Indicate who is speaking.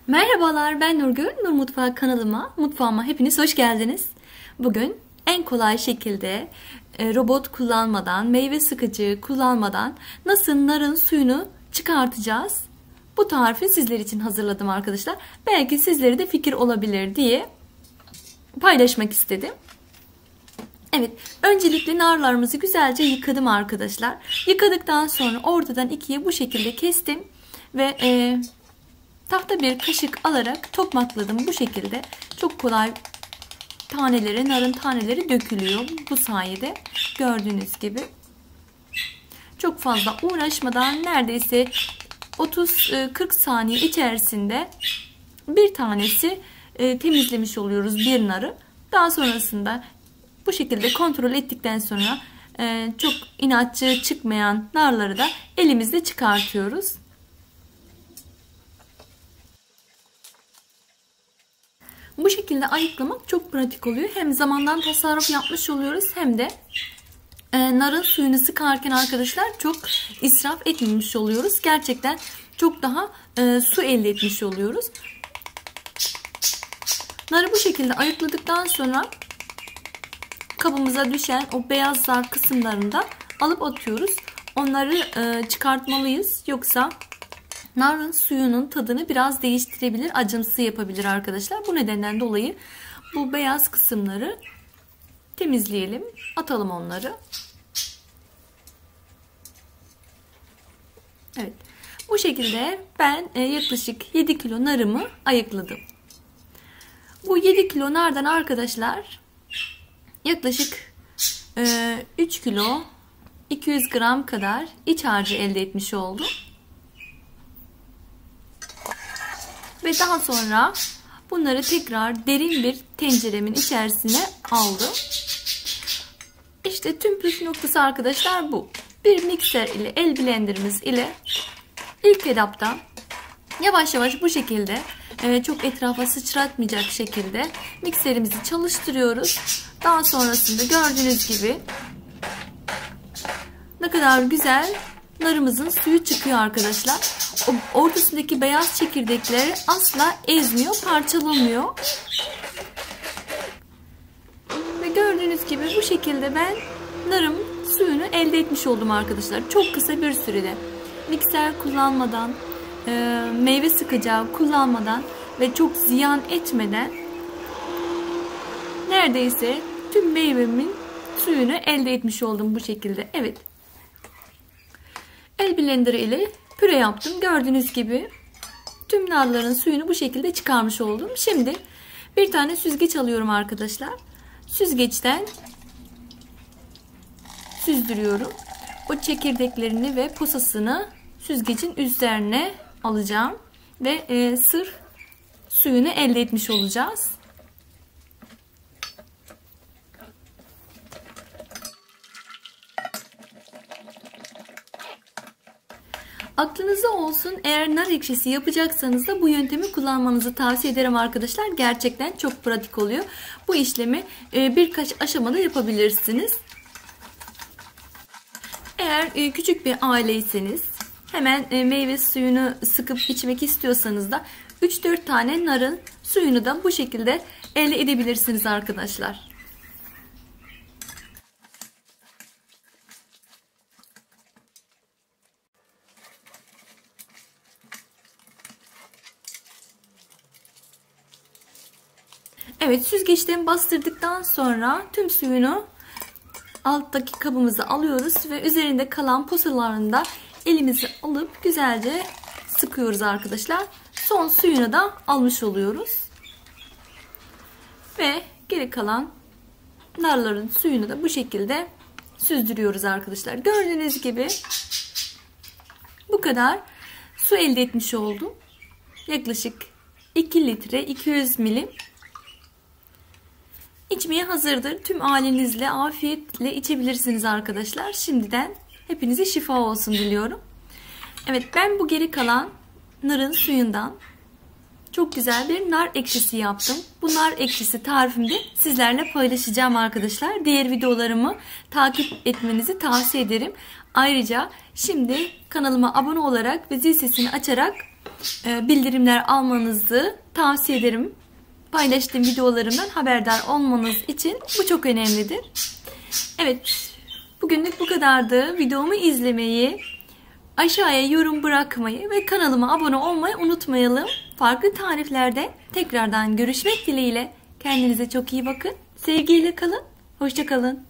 Speaker 1: Merhabalar, ben Nurgül. Nur Mutfağı mutfağıma hepiniz hoş geldiniz. Bugün en kolay şekilde robot kullanmadan, meyve sıkıcı kullanmadan nasıl narın suyunu çıkartacağız? Bu tarifi sizler için hazırladım arkadaşlar. Belki sizlere de fikir olabilir diye paylaşmak istedim. Evet, öncelikle narlarımızı güzelce yıkadım arkadaşlar. Yıkadıktan sonra ortadan ikiye bu şekilde kestim ve tahta bir kaşık alarak tokmakladım bu şekilde. Çok kolay narın taneleri dökülüyor bu sayede. Gördüğünüz gibi. Çok fazla uğraşmadan neredeyse 30-40 saniye içerisinde bir tanesi temizlemiş oluyoruz bir narı. Daha sonrasında bu şekilde kontrol ettikten sonra çok inatçı çıkmayan narları da elimizle çıkartıyoruz. Bu şekilde ayıklamak çok pratik oluyor. Hem zamandan tasarruf yapmış oluyoruz hem de narın suyunu sıkarken arkadaşlar çok israf etmemiş oluyoruz. Gerçekten çok daha su elde etmiş oluyoruz. Narı bu şekilde ayıkladıktan sonra kabımıza düşen o beyazlar kısımlarını da alıp atıyoruz. Onları çıkartmalıyız. Yoksa narın suyunun tadını biraz değiştirebilir, acımsı yapabilir arkadaşlar. Bu nedenden dolayı bu beyaz kısımları temizleyelim. Atalım onları. Evet. Bu şekilde ben yaklaşık 7 kilo narımı ayıkladım. Bu 7 kilo nardan arkadaşlar yaklaşık 3 kilo 200 gram kadar iç harcı elde etmiş oldum. Ve daha sonra bunları tekrar derin bir tenceremin içerisine aldım. İşte tüm püf noktası arkadaşlar bu. Bir mikser ile el blenderımız ile ilk etapta yavaş yavaş bu şekilde çok etrafa sıçratmayacak şekilde mikserimizi çalıştırıyoruz. Daha sonrasında gördüğünüz gibi ne kadar güzel narımızın suyu çıkıyor arkadaşlar. O ortasındaki beyaz çekirdekleri asla ezmiyor, parçalamıyor. Ve gördüğünüz gibi bu şekilde ben narım suyunu elde etmiş oldum arkadaşlar. Çok kısa bir sürede. Mikser kullanmadan, meyve sıkacağı kullanmadan ve çok ziyan etmeden neredeyse tüm meyvemin suyunu elde etmiş oldum bu şekilde. Evet. El blender ile püre yaptım. Gördüğünüz gibi tüm narların suyunu bu şekilde çıkarmış oldum. Şimdi bir tane süzgeç alıyorum arkadaşlar. Süzgeçten süzdürüyorum. O çekirdeklerini ve posasını süzgecin üzerine alacağım. Ve sırf suyunu elde etmiş olacağız. Aklınızda olsun, eğer nar ekşisi yapacaksanız da bu yöntemi kullanmanızı tavsiye ederim arkadaşlar. Gerçekten çok pratik oluyor. Bu işlemi birkaç aşamada yapabilirsiniz. Eğer küçük bir aileyseniz hemen meyve suyunu sıkıp içmek istiyorsanız da 3-4 tane narın suyunu da bu şekilde elde edebilirsiniz arkadaşlar. Evet, süzgeçten bastırdıktan sonra tüm suyunu alttaki kabımıza alıyoruz ve üzerinde kalan posalarını da elimizi alıp güzelce sıkıyoruz arkadaşlar. Son suyunu da almış oluyoruz. Ve geri kalan narların suyunu da bu şekilde süzdürüyoruz arkadaşlar. Gördüğünüz gibi bu kadar su elde etmiş oldum. Yaklaşık 2 litre 200 milim. İçmeye hazırdır. Tüm ailenizle afiyetle içebilirsiniz arkadaşlar. Şimdiden hepinize şifa olsun diliyorum. Evet, ben bu geri kalan narın suyundan çok güzel bir nar ekşisi yaptım. Bu nar ekşisi tarifimde sizlerle paylaşacağım arkadaşlar. Diğer videolarımı takip etmenizi tavsiye ederim. Ayrıca şimdi kanalıma abone olarak ve zil sesini açarak bildirimler almanızı tavsiye ederim. Paylaştığım videolarımdan haberdar olmanız için bu çok önemlidir. Evet, bugünlük bu kadardı. Videomu izlemeyi, aşağıya yorum bırakmayı ve kanalıma abone olmayı unutmayalım. Farklı tariflerde tekrardan görüşmek dileğiyle. Kendinize çok iyi bakın. Sevgiyle kalın. Hoşça kalın.